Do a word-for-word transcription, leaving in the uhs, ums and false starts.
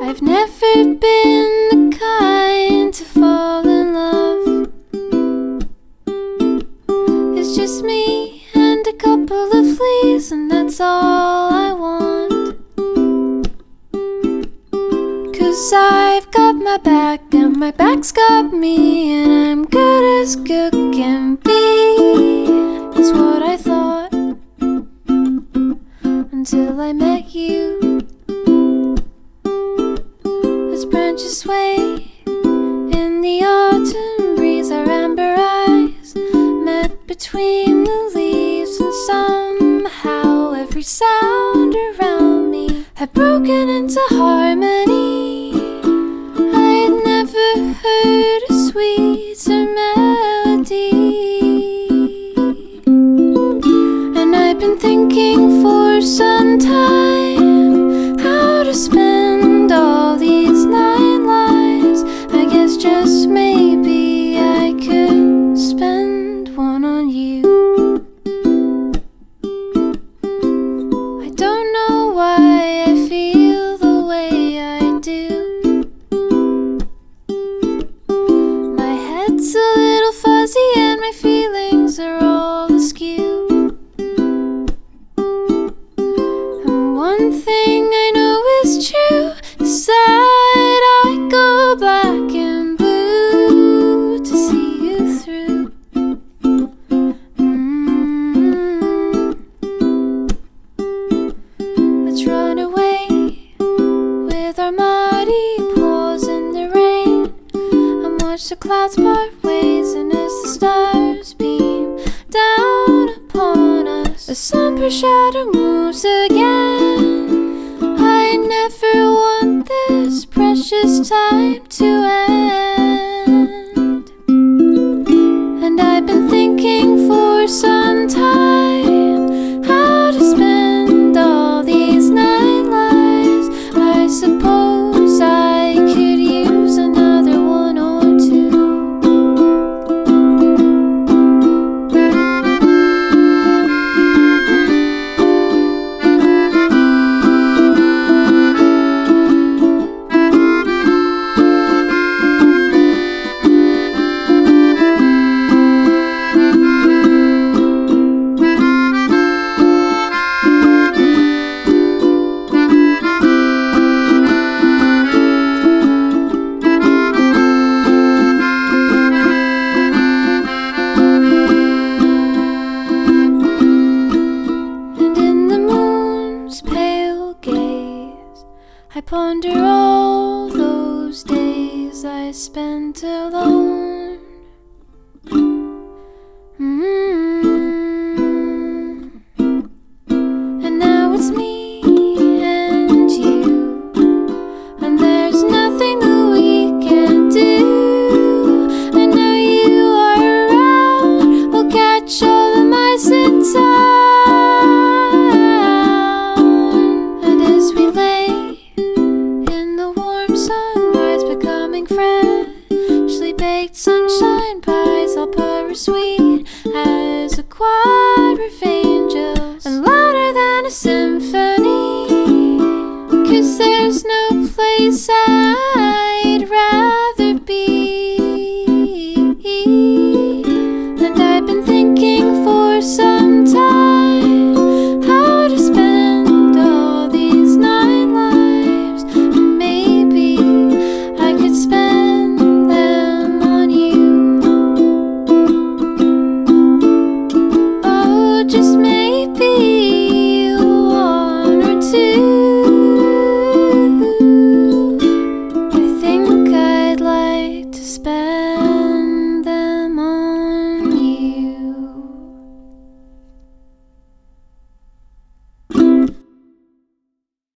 I've never been the kind to fall in love. It's just me and a couple of fleas, and that's all I want. 'Cause I've got my back and my back's got me, and I'm good as good can be. That's what I thought until I met you. As branches sway in the autumn breeze, our amber eyes met between the leaves, and somehow every sound around me had broken into harmony. I had never heard a sweeter melody, and I've been thinking for some time how to spend all these nine lives. I guess just maybe I could spend one on you. I don't know why I feel the way I do. My head's a little fuzzy and my feelings are all askew. And one thing I know is true is that I go black and blue to see you through. Mm. Let's run away with our muddy paws in the rain, and watch the clouds part ways, and as the stars beam down upon us, a somber shadow moves again. I never want this precious time to end, and I've been thinking for some time how to spend all these nine lives. I suppose I could use another one or two. I ponder all those days I spent alone. Mm-hmm. And now it's me and you, and there's nothing that we can do. And now you are around, I'll catch all the mice in town. And as we lay sunrise, becoming freshly baked sunshine pies, I'll purr as sweet as a choir of angels, and louder than a symphony. 'Cause there's no place I'd rather be. And I've been thinking for some time how to spend all these nine lives. Maybe I could spend them on you. Oh, just maybe one or two. I think I'd like to spend